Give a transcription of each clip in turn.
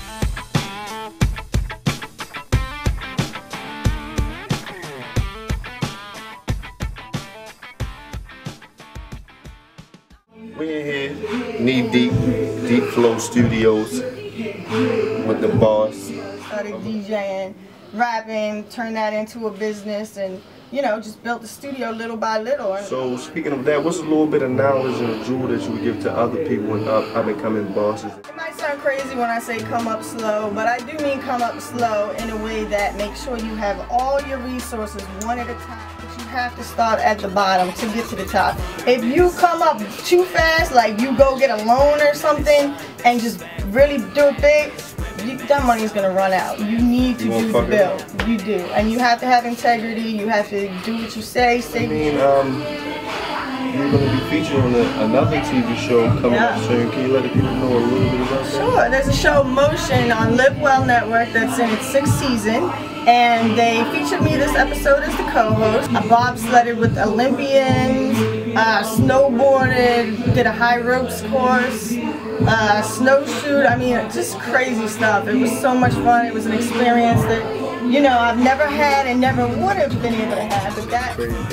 We're here, Knee Deep, Deep Flow Studios with the boss. Started DJing, rapping, turned that into a business, and you know, just built the studio little by little. So speaking of that, what's a little bit of knowledge and a jewel that you would give to other people and up and coming bosses? It might sound crazy when I say come up slow, but I do mean come up slow in a way that makes sure you have all your resources one at a time. But you have to start at the bottom to get to the top. If you come up too fast, like you go get a loan or something and just really do it big, that money's gonna run out. You need to do the build. You do, and you have to have integrity. You have to do what you say. I mean, you're gonna be featured on another TV show coming up soon. Can you let the people know a little bit about that? Sure. There's a show, Motion, on Live Well Network that's in its 6th season, and they featured me this episode as the co-host. I bobsledded with Olympians, snowboarded, did a high ropes course. Snowshoed, I mean, just crazy stuff. It was so much fun. It was an experience that, you know, I've never had and never would have been able to have. But that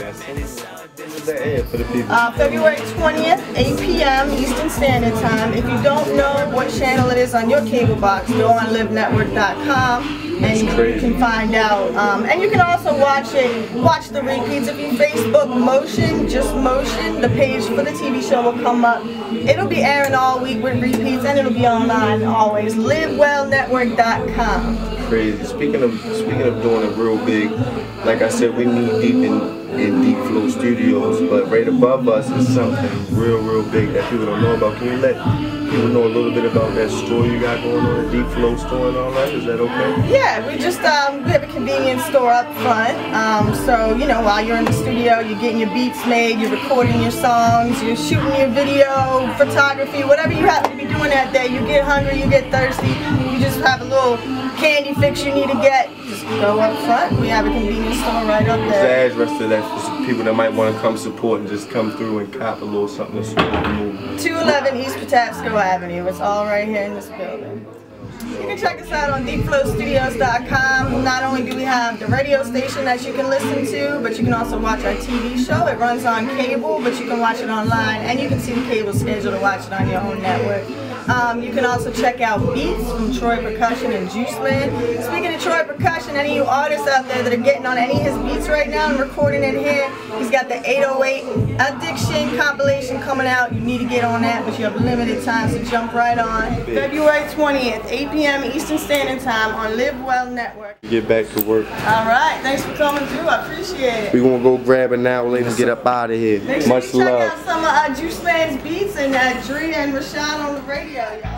for the people. February 20th, 8 p.m. Eastern Standard Time. If you don't know what channel it is on your cable box, go on livenetwork.com and you can find out. And you can also watch the repeats. If you Facebook Motion, just Motion, the page for the TV show will come up. It'll be airing all week with repeats, and it'll be online always. LiveWellNetwork.com. Crazy. Speaking of doing it real big, like I said, we need deep in Deep Flow Studios, but right above us is something real big that people don't know about. Can you let people know a little bit about that store you got going on, the Deep Flow store and all that? Is that okay? Yeah, we just we have a convenience store up front. So you know, while you're in the studio, you're getting your beats made, you're recording your songs, you're shooting your video, photography, whatever you happen to be doing that day. You get hungry, you get thirsty, you just have a little candy fix you need to get, just go up front. We have a convenience store right up there. What's the address to that for some people that might want to come support and just come through and cop a little something to support the movie? 211 East Patapsco Avenue. It's all right here in this building. You can check us out on deepflowstudios.com. Not only do we have the radio station that you can listen to, but you can also watch our TV show. It runs on cable, but you can watch it online, and you can see the cable schedule to watch it on your own network. You can also check out beats from Troy Percussion and Juiceland. Speaking of Troy Percussion, any of you artists out there that are getting on any of his beats right now and recording it here, he's got the 808 Addiction compilation coming out. You need to get on that, but you have limited time, so jump right on. February 20th, 8 p.m. Eastern Standard Time on Live Well Network. Get back to work. Alright, thanks for coming through. I appreciate it. We're going to go grab it now later and get up out of here. Make sure Much you check love. out some of Juiceland's beats and Dre and Rashad on the radio, y'all.